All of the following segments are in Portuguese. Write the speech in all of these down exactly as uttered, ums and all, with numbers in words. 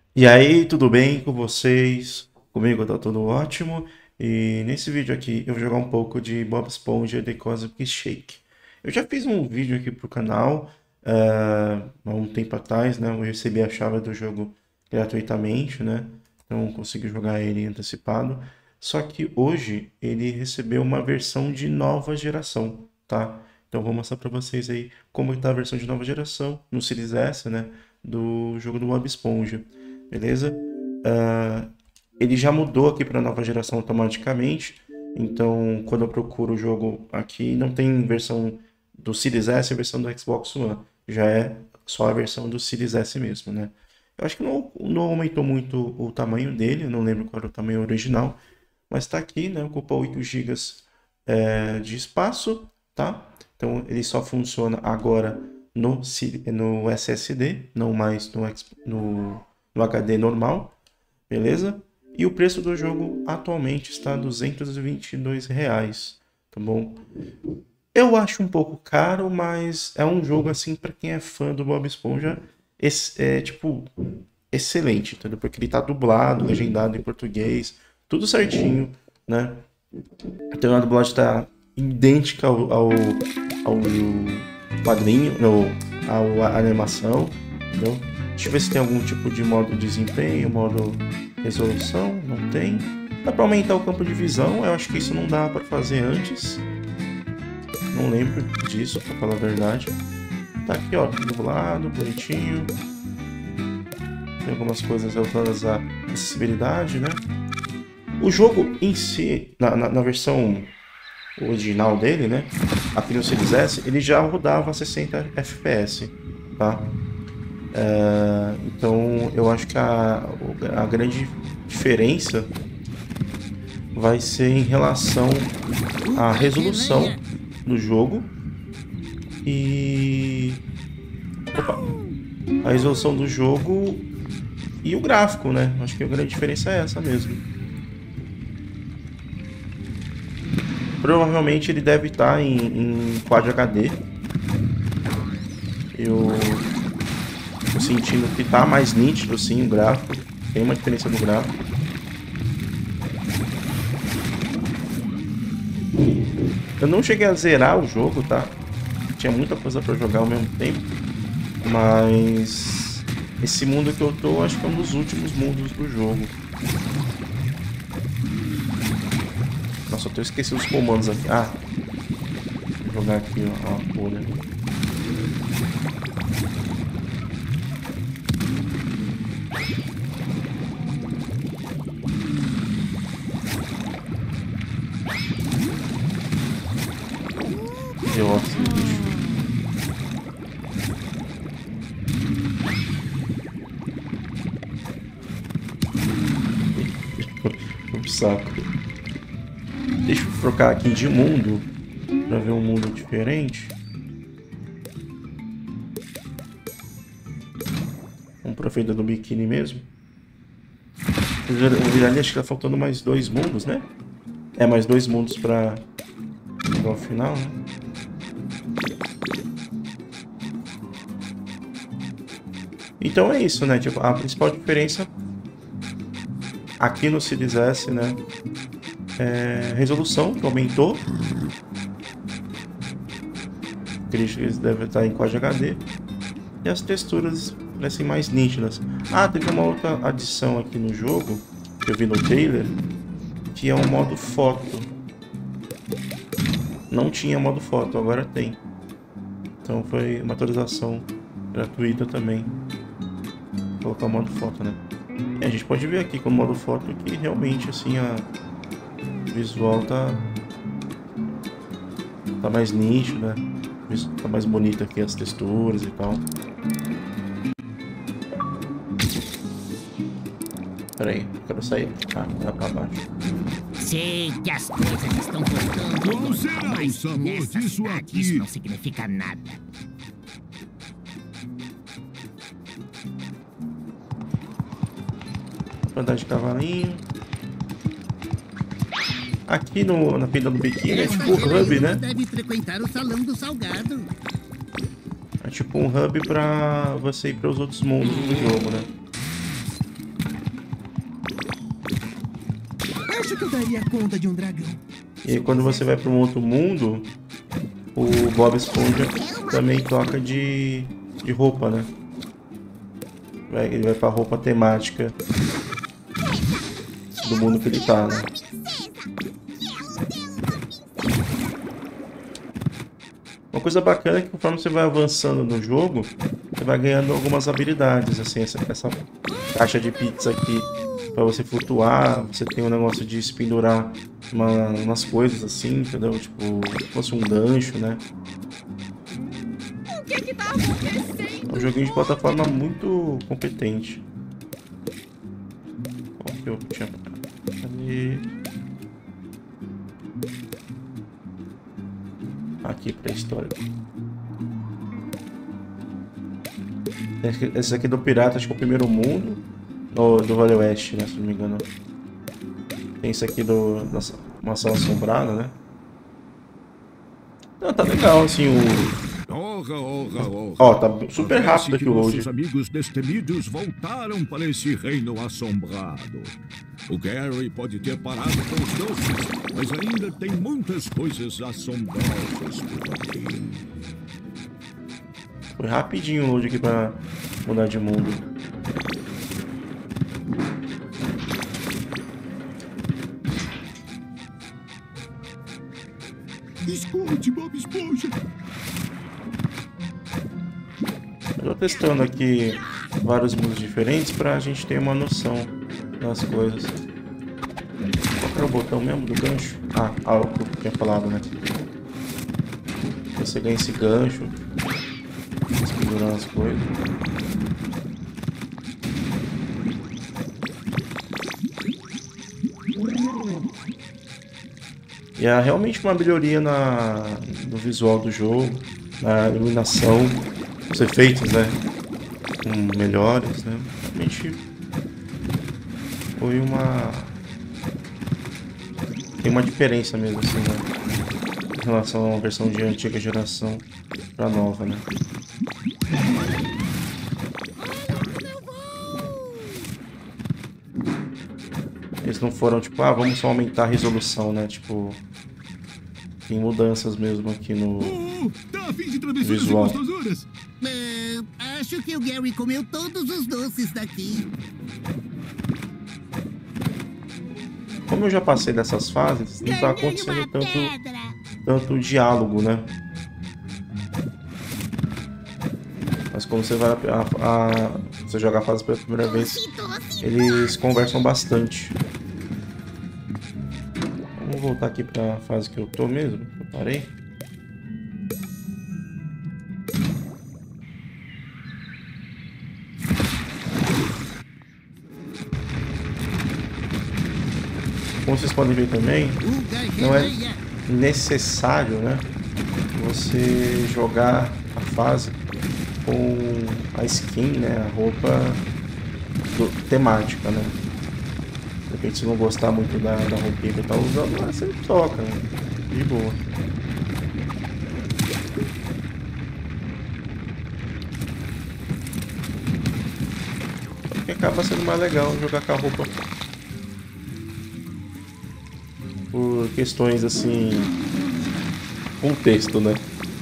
E aí, tudo bem com vocês? Comigo tá tudo ótimo. E nesse vídeo aqui eu vou jogar um pouco de Bob Esponja The Cosmic Shake. Eu já fiz um vídeo aqui pro canal eh, há um tempo atrás, né? Eu recebi a chave do jogo gratuitamente, né? Então consegui jogar ele antecipado. Só que hoje ele recebeu uma versão de nova geração, tá? Então vou mostrar para vocês aí como está a versão de nova geração no Series S, né? Do jogo do Bob Esponja. Beleza? Ah, ele já mudou aqui para a nova geração automaticamente. Então, quando eu procuro o jogo aqui, não tem versão do Series S e versão do Xbox One. Já é só a versão do Series S mesmo, né? Eu acho que não, não aumentou muito o tamanho dele, eu não lembro qual era o tamanho original, mas está aqui, né? Ocupa oito gigas é, de espaço, tá? Então ele só funciona agora no, no S S D, não mais no, no no H D normal, beleza? E o preço do jogo atualmente está duzentos e vinte e dois reais, tá bom? Eu acho um pouco caro, mas é um jogo assim para quem é fã do Bob Esponja, é tipo excelente, entendeu? Porque ele tá dublado, legendado em português, tudo certinho, né? Então a dublagem tá idêntica ao, ao, ao quadrinho, no, ao, à animação, entendeu? Deixa eu ver se tem algum tipo de modo desempenho, modo resolução. Não tem. Dá para aumentar o campo de visão. Eu acho que isso não dá para fazer antes. Não lembro disso, para falar a verdade. Tá aqui, ó, dublado, bonitinho. Tem algumas coisas relacionadas à acessibilidade, né? O jogo em si, na, na, na versão original dele, né? Aqui no Series S, ele já rodava sessenta F P S, tá? É, então eu acho que a, a grande diferença vai ser em relação à resolução do jogo e opa, a resolução do jogo e o gráfico, né? Acho que a grande diferença é essa mesmo. Provavelmente ele deve estar em, em Quad H D. Eu tô sentindo que tá mais nítido sim o gráfico. Tem uma diferença no gráfico. Eu não cheguei a zerar o jogo, tá? Tinha muita coisa pra jogar ao mesmo tempo. Mas esse mundo que eu tô, acho que é um dos últimos mundos do jogo. Nossa, eu tô esquecendo os comandos aqui. Ah, vou jogar aqui ó, a folha. Nossa, bicho. Um saco. Deixa eu trocar aqui de mundo pra ver um mundo diferente. Vamos pra feira do biquíni mesmo. O Virali acho que tá faltando mais dois mundos, né? É, mais dois mundos pra chegar ao final, né? Então é isso, né? Tipo, a principal diferença aqui no Series S, né? É resolução, que aumentou. Acredito que eles devem estar em Quad H D. E as texturas parecem mais nítidas. Ah, teve uma outra adição aqui no jogo, que eu vi no trailer, que é um modo foto. Não tinha modo foto, agora tem. Então foi uma atualização gratuita também. Vou colocar o modo foto, né? E a gente pode ver aqui com o modo foto que realmente assim a o visual tá tá mais nítido, né? Tá mais bonito aqui as texturas e tal. Pera aí, eu quero sair. Ah, tá pra baixo. Sei que as coisas estão voltando. Qual será o sabor disso aqui? Isso não significa nada. Andar de cavalinho. Aqui no, na fila do biquíni é tipo um hub, né? Deve frequentar o salão do salgado. É tipo um hub pra você ir para os outros mundos do jogo, né? que eu daria conta de um dragão? E aí, quando você vai para um outro mundo, o Bob Esponja também troca de, de roupa, né? Vai, ele vai para a roupa temática do mundo que ele tá, né? Uma coisa bacana é que conforme você vai avançando no jogo, você vai ganhando algumas habilidades, assim, essa, essa caixa de pizza aqui para você flutuar, você tem um negócio de se pendurar uma, umas coisas assim, entendeu? Tipo, como se fosse um gancho, né? O que que tá acontecendo? É um joguinho de plataforma muito competente. Qual que eu tinha... Ali... Aqui pra história. Esse aqui é do Pirata, acho que é o primeiro mundo. No, do Vale Oeste, né? Se não me engano. Tem esse aqui do, da Mansão Assombrada, né? Não, tá legal, assim, o... Ora, ora, ora. Ó, tá super rápido Parece aqui que o load. nossos amigos destemidos voltaram para esse reino assombrado. O Gary pode ter parado com os doces, mas ainda tem muitas coisas assombrosas por aqui. Foi rapidinho o load aqui pra mudar de mundo. Escute, Bob Esponja. Eu tô testando aqui vários mundos diferentes pra gente ter uma noção das coisas. Qual era o botão mesmo do gancho? Ah, ah, o que eu tinha falado, né? Você ganha esse gancho, pendurando as coisas. E é realmente uma melhoria na, no visual do jogo, na iluminação, os efeitos, né? Um, melhores, né? Realmente foi uma... Tem uma diferença mesmo, assim, né? Em relação à versão de antiga geração pra nova, né? Eles não foram tipo, ah, vamos só aumentar a resolução, né? Tipo, tem mudanças mesmo aqui no Oh, tá a fim de travessuras e visual. gostosuras? Ah, acho que o Gary comeu todos os doces daqui. Como eu já passei dessas fases, não tá acontecendo tanto, tanto diálogo, né? Mas quando você vai a, a, a, você joga a fase pela primeira vez, eles conversam bastante. Vamos voltar aqui pra fase que eu tô mesmo, que eu parei. Como vocês podem ver também, não é necessário, né, você jogar a fase com a skin, né, a roupa do, temática, né. De repente, se não gostar muito da, da roupinha que tá usando, você troca, né, de boa. Porque acaba sendo mais legal jogar com a roupa por questões assim, contexto, né?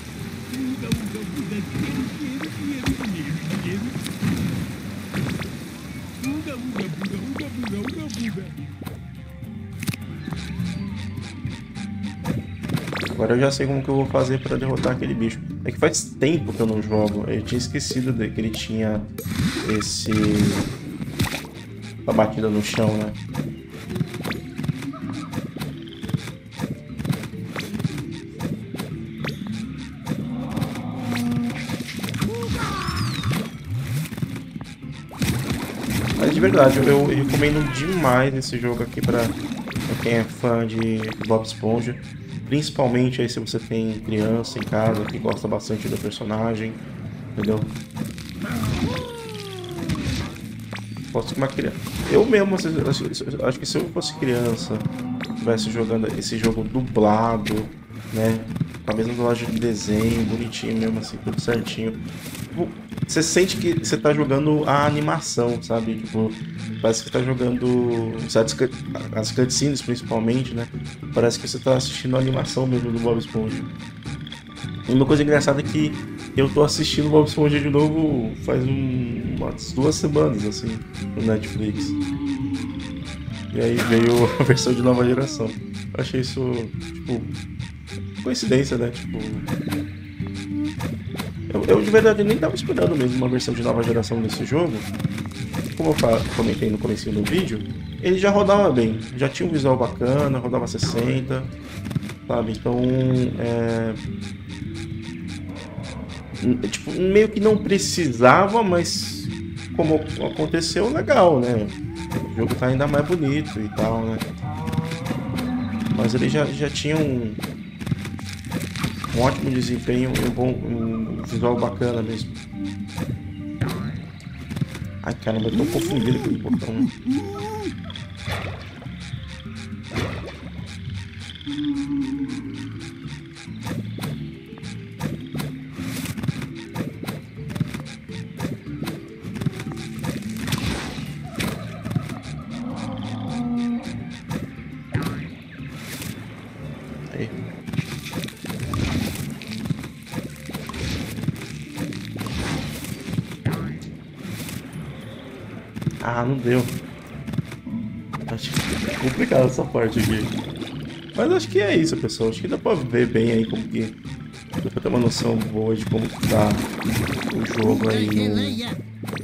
Agora eu já sei como que eu vou fazer para derrotar aquele bicho. É que faz tempo que eu não jogo. Eu tinha esquecido de que ele tinha esse... a batida no chão, né? Mas de verdade, eu, eu recomendo demais esse jogo aqui pra, pra quem é fã de Bob Esponja. Principalmente aí se você tem criança em casa que gosta bastante do personagem, entendeu? Posso uma criança. Eu mesmo, acho que se eu fosse criança, estivesse jogando esse jogo dublado, né? Com a mesma loja de desenho, bonitinho mesmo assim, tudo certinho. você sente que você tá jogando a animação, sabe? Tipo, parece que tá jogando as cutscenes principalmente, né? Parece que você tá assistindo a animação mesmo do Bob Esponja. E uma coisa engraçada é que eu tô assistindo o Bob Esponja de novo faz um, umas duas semanas, assim, no Netflix. E aí veio a versão de nova geração. Eu achei isso, tipo, coincidência, né? Tipo... Eu, eu de verdade nem tava esperando mesmo uma versão de nova geração desse jogo. Como eu comentei no começo do vídeo, ele já rodava bem. Já tinha um visual bacana, rodava sessenta, sabe? Então, é... tipo, meio que não precisava, mas como aconteceu, legal, né? O jogo tá ainda mais bonito e tal, né? Mas ele já, já tinha um, um ótimo desempenho e um, bom, um visual bacana mesmo. Ai, caramba, eu tô confundido com o botão, né? Aí. Ah, não deu. Acho que é complicado essa parte aqui. Mas acho que é isso, pessoal. Acho que dá pra ver bem aí como que... Dá pra ter uma noção boa de como que tá o jogo aí no...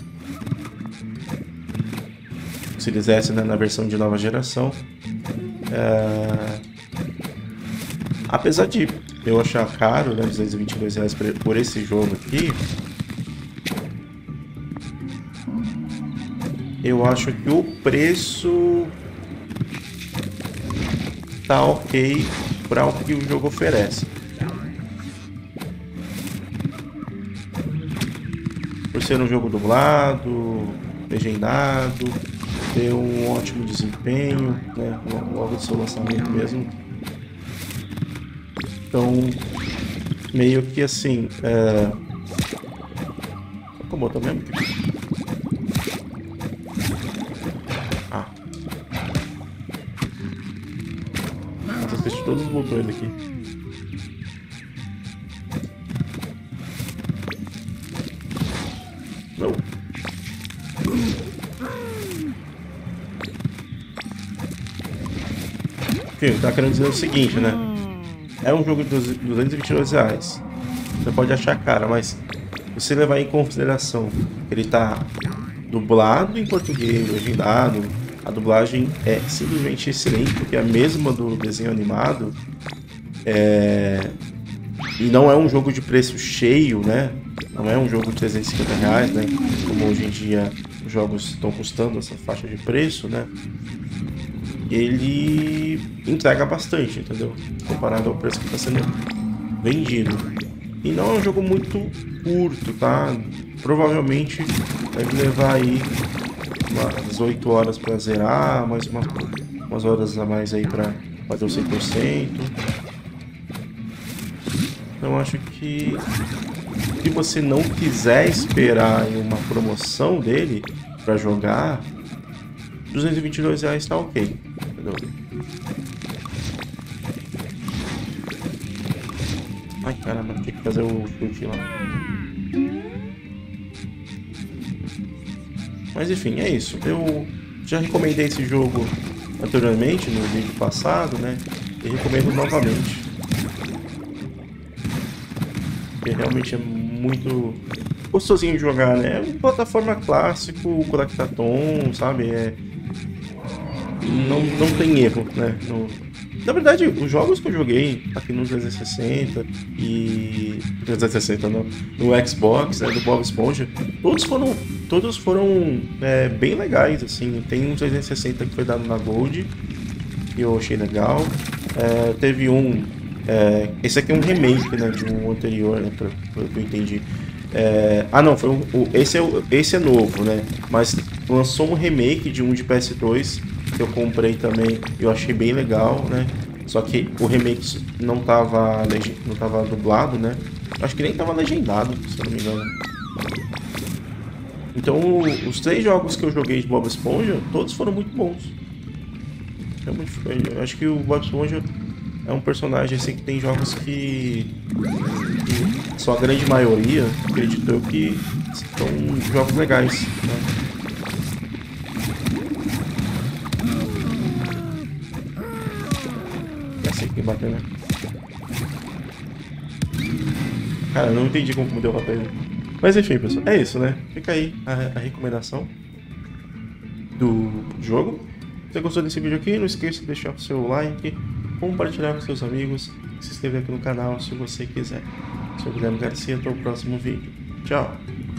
Se eles dessem, né, na versão de nova geração. É... Apesar de eu achar caro, né, duzentos e vinte e dois reais por esse jogo aqui, eu acho que o preço tá ok para o que o jogo oferece. Por ser um jogo dublado, legendado, ter um ótimo desempenho, né, logo do seu lançamento mesmo. Então, meio que assim, é... como botar mesmo? Ah. Nossa, fechei todos os botões aqui. Não. Enfim, tá querendo dizer o seguinte, né? É um jogo de duzentos e vinte e dois reais. Você pode achar caro, mas você levar em consideração que ele tá dublado em português, legendado, a dublagem é simplesmente excelente, porque é a mesma do desenho animado. É... E não é um jogo de preço cheio, né? Não é um jogo de trezentos e cinquenta reais, né? Como hoje em dia os jogos estão custando essa faixa de preço, né? Ele entrega bastante, entendeu? Comparado ao preço que está sendo vendido. E não é um jogo muito curto, tá? Provavelmente deve levar aí umas oito horas para zerar, mais uma, umas horas a mais aí para fazer o cem por cento. Então acho que se você não quiser esperar em uma promoção dele para jogar, duzentos e vinte e dois reais tá ok, entendeu? Ai, caramba, tem que fazer o chute lá. Mas enfim, é isso. Eu já recomendei esse jogo anteriormente, no vídeo passado, né? E recomendo novamente. Porque realmente é muito gostosinho de jogar, né? É uma plataforma clássico, Collectathon, sabe? É... Não, não tem erro, né? No... Na verdade, os jogos que eu joguei aqui no trezentos e sessenta e... trezentos e sessenta não, no Xbox, né, do Bob Esponja, todos foram, todos foram é, bem legais, assim. Tem um trezentos e sessenta que foi dado na Gold, que eu achei legal. É, teve um... É, esse aqui é um remake, né, de um anterior, né, pelo que eu entendi. É, ah não, foi um, o, esse, é, esse é novo, né? Mas lançou um remake de um de P S dois que eu comprei também, eu achei bem legal, né? Só que o remake não tava, não tava dublado, né? Acho que nem tava legendado, se eu não me engano. Então, os três jogos que eu joguei de Bob Esponja, todos foram muito bons. Realmente, eu acho que o Bob Esponja é um personagem assim que tem jogos que, que só a grande maioria, acredito eu, que são jogos legais, né? Essa aqui bacana. Cara, eu não entendi como deu o papel. Mas enfim, pessoal, é isso, né? Fica aí a, a recomendação do jogo. Se você gostou desse vídeo aqui, não esqueça de deixar o seu like, compartilhar com seus amigos, se inscrever aqui no canal se você quiser. Sou o Guilherme Garcia, até o próximo vídeo. Tchau!